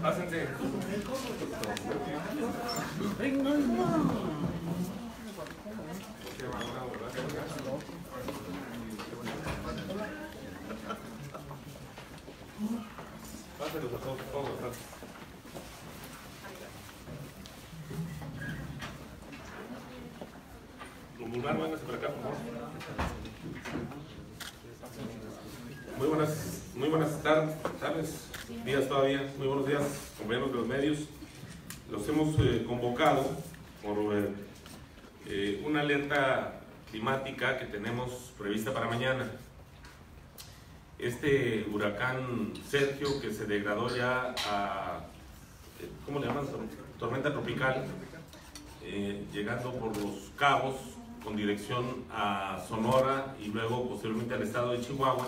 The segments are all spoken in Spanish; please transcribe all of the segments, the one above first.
Pásense. Pásenlos a todos atrás. Lumbar, véngase para acá, por favor. Muy buenas tardes, días todavía, muy buenos días, compañeros de los medios. Los hemos convocado por una alerta climática que tenemos prevista para mañana. Este huracán Sergio, que se degradó ya a, ¿cómo le llaman? Tormenta tropical, llegando por Los Cabos con dirección a Sonora y luego posteriormente al estado de Chihuahua.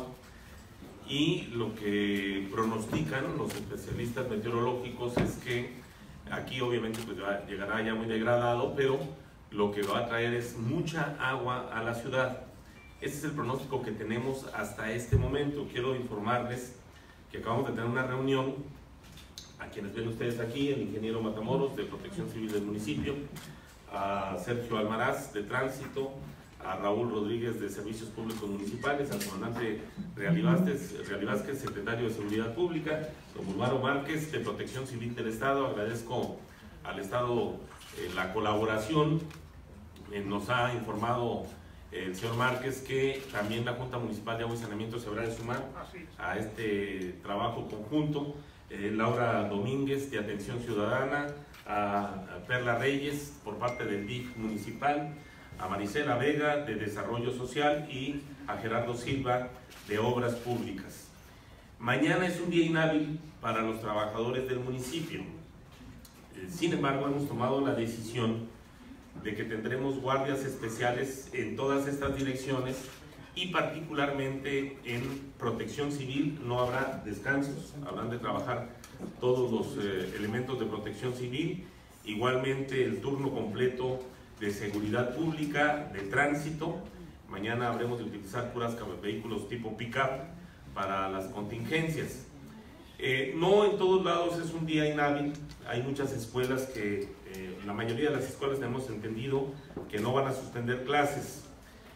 Y lo que pronostican los especialistas meteorológicos es que aquí obviamente pues llegará ya muy degradado, pero lo que va a traer es mucha agua a la ciudad. Ese es el pronóstico que tenemos hasta este momento. Quiero informarles que acabamos de tener una reunión, a quienes ven ustedes aquí, el ingeniero Matamoros de Protección Civil del municipio, a Sergio Almaraz de Tránsito, a Raúl Rodríguez de Servicios Públicos Municipales, al comandante Reali Vázquez, secretario de Seguridad Pública, don Bulmaro Márquez de Protección Civil del Estado. Agradezco al Estado la colaboración. Nos ha informado el señor Márquez que también la Junta Municipal de Agua y Saneamiento se habrá de sumar a este trabajo conjunto. Laura Domínguez de Atención Ciudadana, a Perla Reyes por parte del DIF municipal, a Marisela Vega de Desarrollo Social y a Gerardo Silva de Obras Públicas. Mañana es un día inhábil para los trabajadores del municipio. Sin embargo, hemos tomado la decisión de que tendremos guardias especiales en todas estas direcciones y particularmente en Protección Civil. No habrá descansos, habrán de trabajar todos los elementos de Protección Civil, igualmente el turno completo de Seguridad Pública, de Tránsito. Mañana habremos de utilizar puras vehículos tipo pick-up para las contingencias. No en todos lados es un día inhábil. Hay muchas escuelas que, la mayoría de las escuelas tenemos entendido que no van a suspender clases,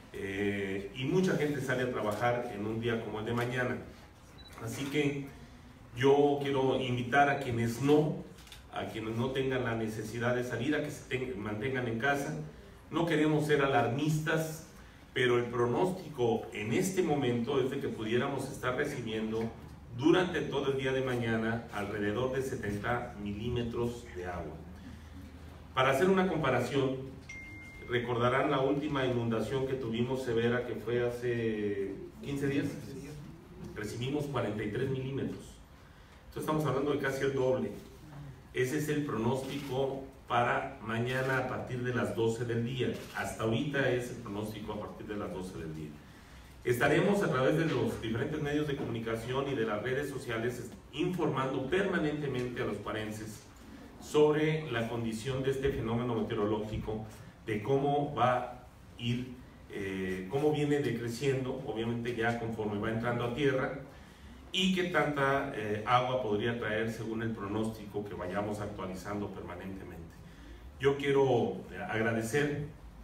y mucha gente sale a trabajar en un día como el de mañana. Así que yo quiero invitar a quienes no tengan la necesidad de salir, a que se mantengan en casa. No queremos ser alarmistas, pero el pronóstico en este momento es de que pudiéramos estar recibiendo durante todo el día de mañana alrededor de 70 milímetros de agua. Para hacer una comparación, recordarán la última inundación que tuvimos severa, que fue hace 15 días. Recibimos 43 milímetros. Entonces estamos hablando de casi el doble. Ese es el pronóstico para mañana a partir de las 12 del día. Hasta ahorita es el pronóstico a partir de las 12 del día. Estaremos a través de los diferentes medios de comunicación y de las redes sociales informando permanentemente a los parenses sobre la condición de este fenómeno meteorológico, de cómo va a ir, cómo viene decreciendo, obviamente ya conforme va entrando a tierra, y qué tanta agua podría traer según el pronóstico que vayamos actualizando permanentemente. Yo quiero agradecer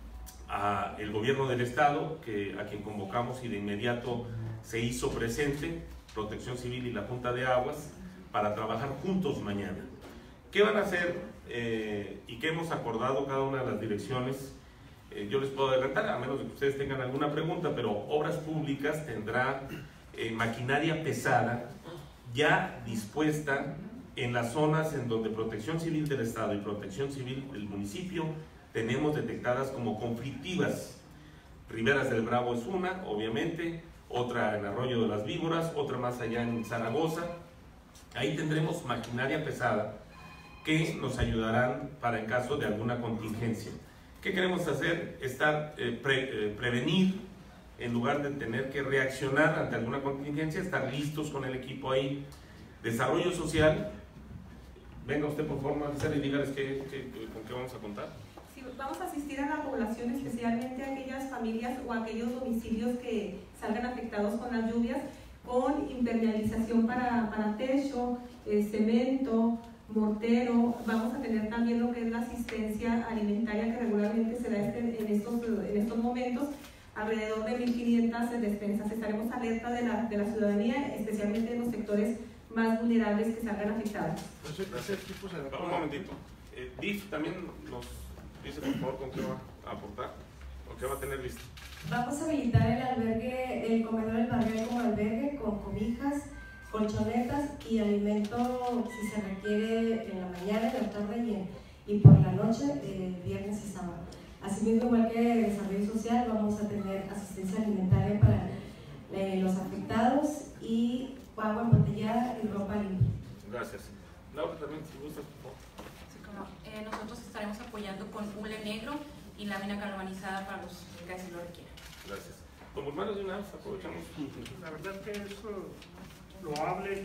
al gobierno del estado, a quien convocamos y de inmediato se hizo presente, Protección Civil y la Junta de Aguas, para trabajar juntos mañana. ¿Qué van a hacer y qué hemos acordado cada una de las direcciones? Yo les puedo adelantar, a menos de que ustedes tengan alguna pregunta, pero Obras Públicas tendrá maquinaria pesada ya dispuesta en las zonas en donde Protección Civil del Estado y Protección Civil del municipio tenemos detectadas como conflictivas. Riberas del Bravo es una, obviamente, otra en Arroyo de las Víboras, otra más allá en Zaragoza. Ahí tendremos maquinaria pesada que nos ayudarán para en caso de alguna contingencia. ¿Qué queremos hacer? Prevenir, en lugar de tener que reaccionar ante alguna contingencia, estar listos con el equipo ahí. Desarrollo Social, venga usted por favor, Marcela, y dígales con qué vamos a contar. Sí, vamos a asistir a la población, especialmente a aquellas familias o a aquellos domicilios que salgan afectados con las lluvias, con impermeabilización para techo, cemento, mortero. Vamos a tener también lo que es la asistencia alimentaria que regularmente se da en estos momentos, alrededor de 1.500 despensas. Estaremos alerta de la ciudadanía, especialmente en los sectores más vulnerables que se hagan afectados. Un momentito. DIF también nos dice, por favor, con qué va a aportar, o qué va a tener listo. Vamos a habilitar el albergue, el comedor del barrio como albergue, con cobijas, colchonetas y alimento si se requiere en la mañana, en la tarde y por la noche, viernes y sábado. Asimismo, igual que desarrollo social, vamos a tener asistencia alimentaria para los afectados y agua embotellada y ropa limpia. Gracias. Laura, también, si gustas, por favor. Sí, como, nosotros estaremos apoyando con hule negro y lámina galvanizada para los que así lo requieran. Gracias. Como hermanos de una vez, aprovechamos. La verdad que es loable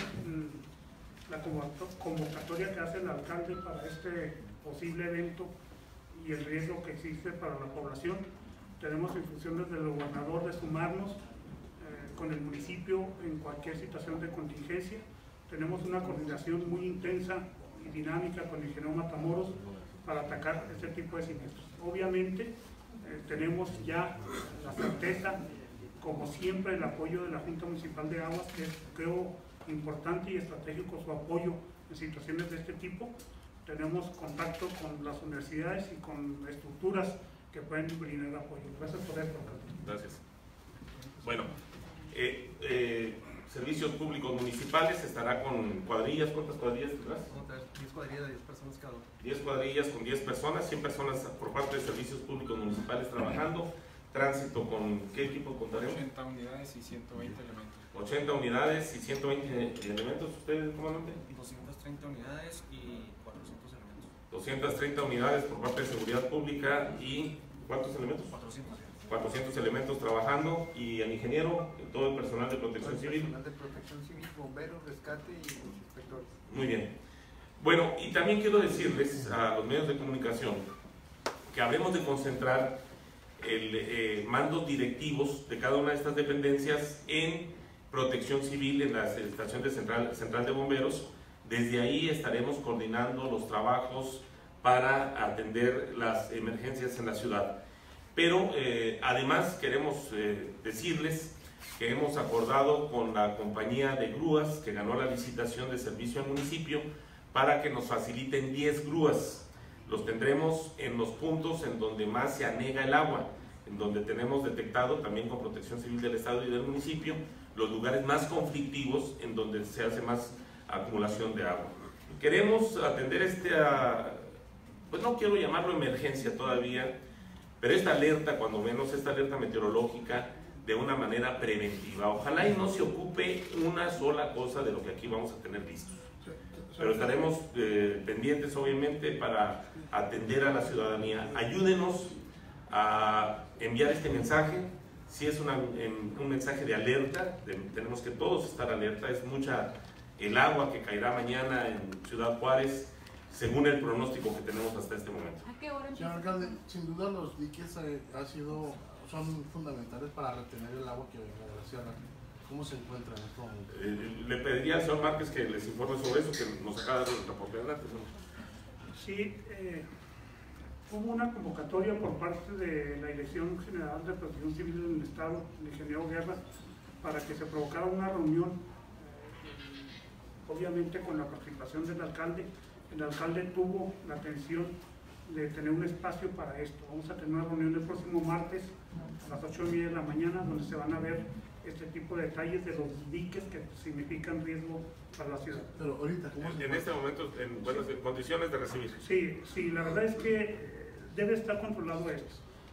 la convocatoria que hace el alcalde para este posible evento y el riesgo que existe para la población. Tenemos instrucciones del gobernador de sumarnos con el municipio en cualquier situación de contingencia. Tenemos una coordinación muy intensa y dinámica con el ingeniero Matamoros para atacar este tipo de siniestros. Obviamente tenemos ya la certeza, como siempre, el apoyo de la Junta Municipal de Aguas, que es, creo, importante y estratégico su apoyo en situaciones de este tipo. Tenemos contacto con las universidades y con estructuras que pueden brindar apoyo. Gracias por esto. Gracias. Bueno, servicios públicos municipales estará con cuadrillas. ¿Cuántas cuadrillas tendrás? 10 cuadrillas de 10 personas cada uno. 10 cuadrillas con 10 personas, 100 personas por parte de servicios públicos municipales trabajando. Tránsito, ¿con qué equipo contaremos? 80 unidades y 120 elementos. 80 unidades y 120 elementos. ¿Usted, comandante? 230 unidades y 400 elementos. 230 unidades por parte de seguridad pública y ¿cuántos elementos? 400 elementos trabajando, y el ingeniero, todo el personal de protección civil. Personal de protección civil, bomberos, rescate y inspectores. Muy bien. Bueno, y también quiero decirles a los medios de comunicación que habremos de concentrar mandos directivos de cada una de estas dependencias en protección civil, en la estación de central de bomberos. Desde ahí estaremos coordinando los trabajos para atender las emergencias en la ciudad. Pero además queremos decirles que hemos acordado con la compañía de grúas que ganó la licitación de servicio al municipio para que nos faciliten 10 grúas. Los tendremos en los puntos en donde más se anega el agua, en donde tenemos detectado también con Protección Civil del Estado y del municipio los lugares más conflictivos en donde se hace más acumulación de agua. Queremos atender pues no quiero llamarlo emergencia todavía, pero esta alerta, cuando menos esta alerta meteorológica, de una manera preventiva. Ojalá y no se ocupe una sola cosa de lo que aquí vamos a tener listos. Pero estaremos pendientes, obviamente, para atender a la ciudadanía. Ayúdenos a enviar este mensaje. Si es un mensaje de alerta, tenemos que todos estar alerta. Es mucha el agua que caerá mañana en Ciudad Juárez, según el pronóstico que tenemos hasta este momento. ¿A qué hora empieza? Señor alcalde, sin duda los diques son fundamentales para retener el agua que venga de la sierra. ¿Cómo se encuentra en este momento? Le pediría al señor Márquez que les informe sobre eso, que nos acaba de dar el reporte. Adelante, señor. Sí, hubo una convocatoria por parte de la Dirección General de Protección Civil del Estado, el ingeniero Guerra, para que se provocara una reunión, obviamente con la participación del alcalde. El alcalde tuvo la atención de tener un espacio para esto. Vamos a tener una reunión el próximo martes a las 8:30 de la mañana, donde se van a ver este tipo de detalles de los diques que significan riesgo para la ciudad. Pero ahorita, ¿cómo se En este momento, en buenas condiciones de recibir. Sí, la verdad es que debe estar controlado esto.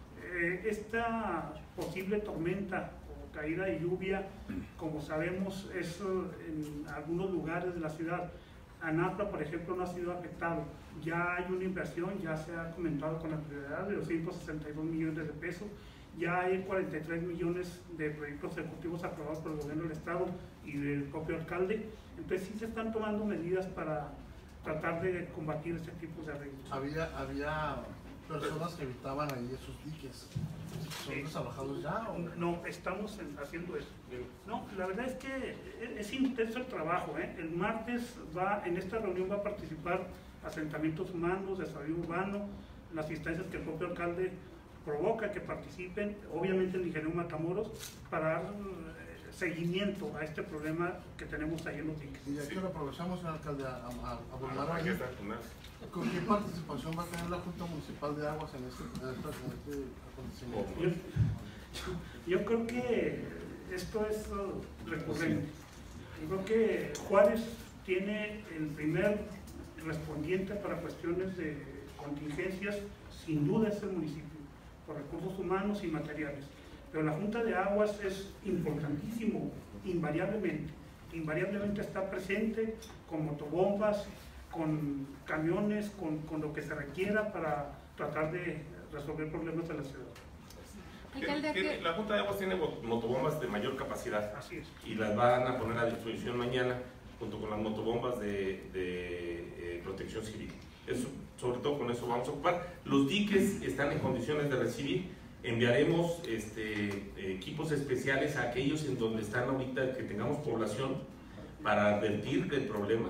Esta posible tormenta o caída de lluvia, como sabemos, es en algunos lugares de la ciudad. Anapa, por ejemplo, no ha sido afectado. Ya hay una inversión, ya se ha comentado con la prioridad de 262 millones de pesos. Ya hay 43 millones de proyectos ejecutivos aprobados por el gobierno del estado y del propio alcalde. Entonces sí se están tomando medidas para tratar de combatir este tipo de riesgos. había personas que habitaban ahí esos diques. ¿Son desalojados ya o no? Estamos haciendo eso. No, la verdad es que es intenso el trabajo, ¿eh? El martes en esta reunión va a participar asentamientos humanos, desarrollo urbano, las instancias que el propio alcalde provoca que participen, obviamente el ingeniero Matamoros, para dar seguimiento a este problema que tenemos ahí en los diques. Y aquí lo aprovechamos, señor alcalde, a abordar ahí. ¿Con qué participación va a tener la Junta Municipal de Aguas en este acontecimiento? Yo creo que esto es recurrente. Yo creo que Juárez tiene el primer respondiente para cuestiones de contingencias, sin duda es el municipio, por recursos humanos y materiales. Pero la Junta de Aguas es importantísimo, invariablemente está presente con motobombas, con camiones, con lo que se requiera para tratar de resolver problemas de la ciudad. La Junta de Aguas tiene motobombas de mayor capacidad. Así es. Y las van a poner a disposición mañana junto con las motobombas de protección civil. Eso, sobre todo con eso vamos a ocupar. Los diques están en condiciones de recibir. Enviaremos equipos especiales a aquellos en donde están ahorita, que tengamos población, para advertir del problema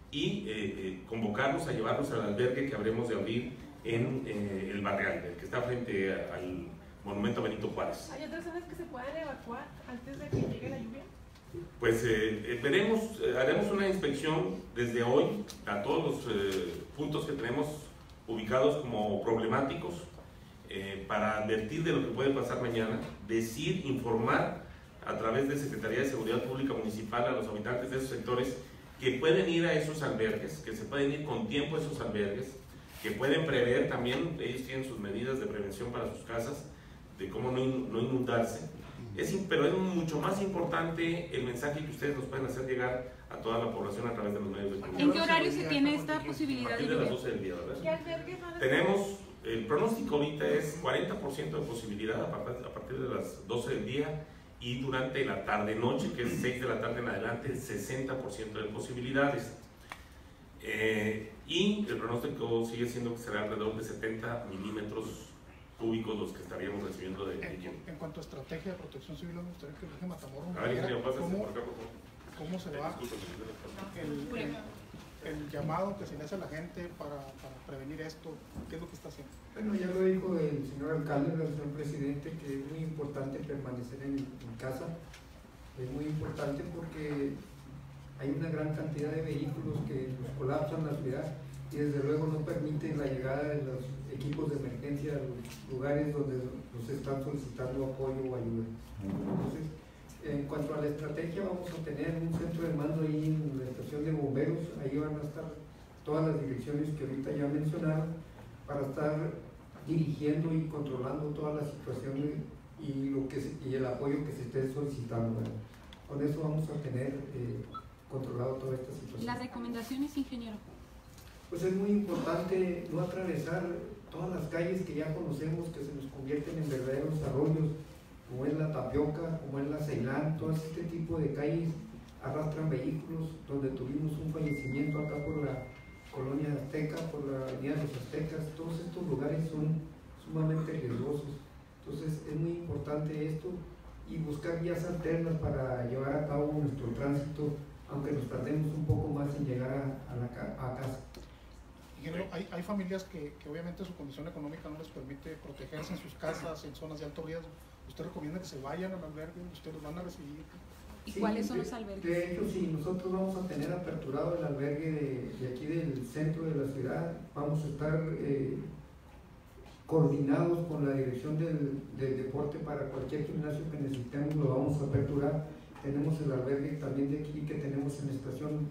y convocarlos a llevarlos al albergue que habremos de abrir en el Barrial, el que está frente al Monumento Benito Juárez. ¿Hay otras zonas que se puedan evacuar antes de que llegue la lluvia? Pues veremos, haremos una inspección desde hoy a todos los puntos que tenemos ubicados como problemáticos para advertir de lo que puede pasar mañana, decir, informar a través de Secretaría de Seguridad Pública Municipal a los habitantes de esos sectores que pueden ir a esos albergues, que se pueden ir con tiempo a esos albergues, que pueden prever también, ellos tienen sus medidas de prevención para sus casas, de cómo no inundarse. Pero es mucho más importante el mensaje que ustedes nos pueden hacer llegar a toda la población a través de los medios de comunicación. ¿En qué horario se tiene esta posibilidad A partir de las 12 del día, ¿verdad? ¿Qué albergues van a Tenemos, el pronóstico ahorita es 40% de posibilidad a partir de las 12 del día, y durante la tarde-noche, que es 6 de la tarde en adelante, 60% de posibilidades. Y el pronóstico sigue siendo que será alrededor de 70 milímetros cúbicos los que estaríamos recibiendo de líquido. En cuanto a estrategia de protección civil, me gustaría que el Jorge Matamoros A ver, ingeniero, pásase por acá, por favor. ¿Cómo se va el llamado que se le hace a la gente para prevenir esto? ¿Qué es lo que está haciendo? Bueno, ya lo dijo el señor alcalde, el señor presidente, que es muy importante permanecer en casa. Es muy importante porque hay una gran cantidad de vehículos que nos colapsan la ciudad y desde luego no permiten la llegada de los equipos de emergencia a los lugares donde nos están solicitando apoyo o ayuda. Entonces, en cuanto a la estrategia, vamos a tener un centro de mando ahí en la estación de bomberos. Ahí van a estar todas las direcciones que ahorita ya mencionaron para estar dirigiendo y controlando todas las situaciones y el apoyo que se esté solicitando, ¿verdad? Con eso vamos a tener controlado toda esta situación. Las recomendaciones, ingeniero. Pues es muy importante no atravesar todas las calles que ya conocemos, que se nos convierten en verdaderos arroyos, como es la Tapioca, como es la Ceilán. Todo este tipo de calles arrastran vehículos, donde tuvimos un fallecimiento acá por la colonia Azteca, por la avenida de los Aztecas. Todos estos lugares son sumamente riesgosos. Entonces es muy importante esto y buscar vías alternas para llevar a cabo nuestro tránsito, aunque nos tardemos un poco más en llegar a casa. Ingeniero, hay familias que obviamente su condición económica no les permite protegerse en sus casas, en zonas de alto riesgo. ¿Usted recomienda que se vayan al albergue? ¿Ustedes los van a recibir? ¿Y cuáles son los albergues? De hecho, sí, nosotros vamos a tener aperturado el albergue de aquí del centro de la ciudad. Vamos a estar coordinados con la dirección del deporte para cualquier gimnasio que necesitemos, lo vamos a aperturar. Tenemos el albergue también de aquí que tenemos en la estación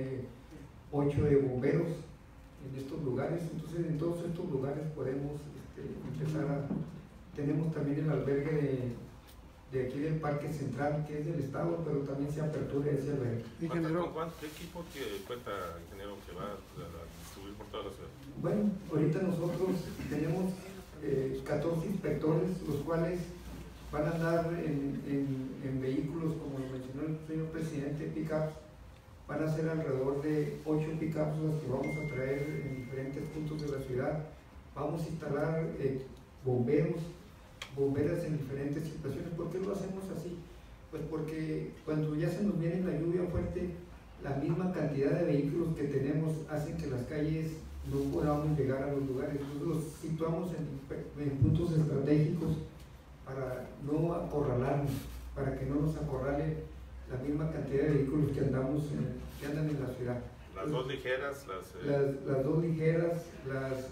8 de bomberos, en estos lugares. Entonces en todos estos lugares podemos empezar a... Tenemos también el albergue de aquí del Parque Central, que es del Estado, pero también se apertura ese albergue. ¿Qué equipo cuenta, ingeniero, que va a distribuir por toda la ciudad? Bueno, ahorita nosotros tenemos 14 inspectores, los cuales van a andar en vehículos, como lo mencionó el señor presidente, pick-ups. Van a ser alrededor de 8 pick-ups los que vamos a traer en diferentes puntos de la ciudad. vamos a instalar bomberas en diferentes situaciones. ¿Por qué lo hacemos así? Pues porque cuando ya se nos viene la lluvia fuerte, la misma cantidad de vehículos que tenemos hacen que las calles no podamos llegar a los lugares. Nosotros los situamos en puntos estratégicos para no acorralarnos, para que no nos acorrale la misma cantidad de vehículos que andan en la ciudad. Las dos ligeras, las dos ligeras, las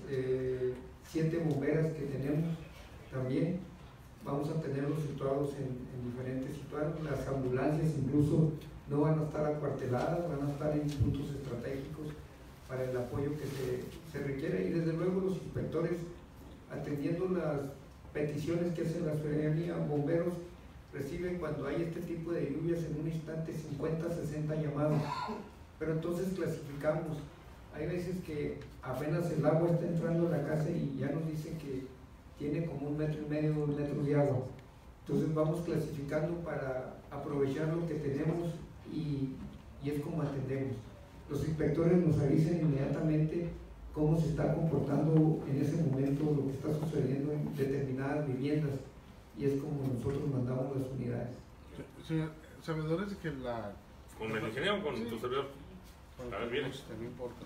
7 bomberas que tenemos también, vamos a tenerlos situados en diferentes situados. Las ambulancias incluso no van a estar acuarteladas, van a estar en puntos estratégicos para el apoyo que se requiere, y desde luego los inspectores atendiendo las peticiones que hace la ciudadanía. Bomberos reciben cuando hay este tipo de lluvias en un instante 50, 60 llamados, pero entonces clasificamos. Hay veces que apenas el agua está entrando a la casa y ya nos dicen que tiene como 1,5 metros, 2 metros de agua. Entonces vamos clasificando para aprovechar lo que tenemos y es como atendemos. Los inspectores nos avisan inmediatamente cómo se está comportando en ese momento lo que está sucediendo en determinadas viviendas, y es como nosotros mandamos las unidades. Señor, sabedores de que ¿Con el ingeniero o con tu servidor? A ver, bien. No importa.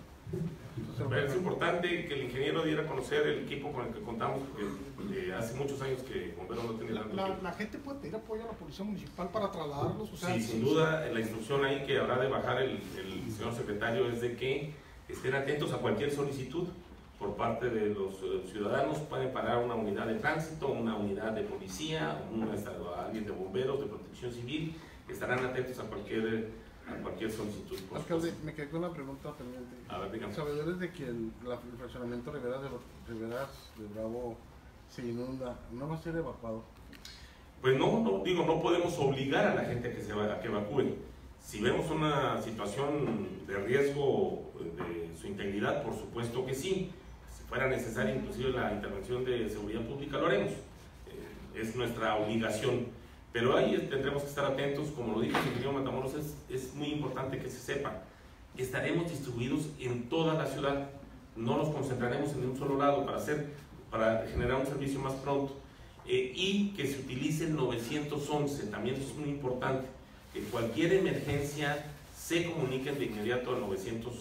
Es importante que el ingeniero diera a conocer el equipo con el que contamos, porque hace muchos años que Bomberos no tenía la gente puede pedir apoyo a la Policía Municipal para trasladarlos. O sea, sí, sin duda, la instrucción ahí que habrá de bajar el señor secretario es de que estén atentos a cualquier solicitud por parte de los ciudadanos. Pueden parar una unidad de tránsito, una unidad de policía, alguien de bomberos, de protección civil. Estarán atentos a cualquier solicitud. Alcalde, me quedé con una pregunta pendiente. A ver, dígame. ¿Sabedores de que el fraccionamiento Riberas de Bravo se inunda, no va a ser evacuado? Pues no podemos obligar a la gente a que evacúe. Si vemos una situación de riesgo de su integridad, por supuesto que sí. Si fuera necesaria inclusive la intervención de seguridad pública, lo haremos. Es nuestra obligación. Pero ahí tendremos que estar atentos. Como lo dijo el ingeniero Matamoros, es muy importante que se sepa. Estaremos distribuidos en toda la ciudad. No nos concentraremos en un solo lado para generar un servicio más pronto. Y que se utilice el 911, también eso es muy importante. Que cualquier emergencia se comuniquen de inmediato al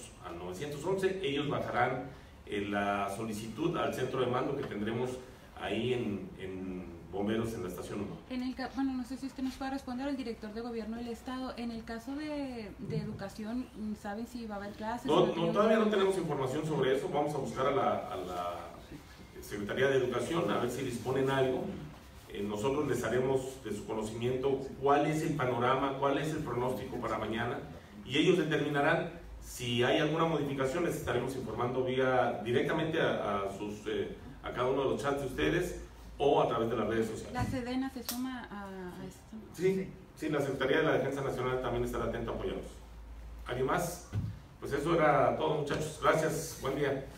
911. Ellos bajarán la solicitud al centro de mando que tendremos ahí en Bomberos en la estación 1. Bueno, no sé si usted nos puede responder, al director de gobierno del estado, en el caso de educación, ¿saben si va a haber clases? Todavía no tenemos información sobre eso. Vamos a buscar a la Secretaría de Educación a ver si disponen algo. Nosotros les haremos de su conocimiento cuál es el panorama, cuál es el pronóstico para mañana, y ellos determinarán si hay alguna modificación. Les estaremos informando directamente a cada uno de los chats de ustedes o a través de las redes sociales. ¿La Sedena se suma a esto? Sí, la Secretaría de la Defensa Nacional también estará atenta a apoyarnos. ¿Alguien más? Pues eso era todo, muchachos. Gracias, buen día.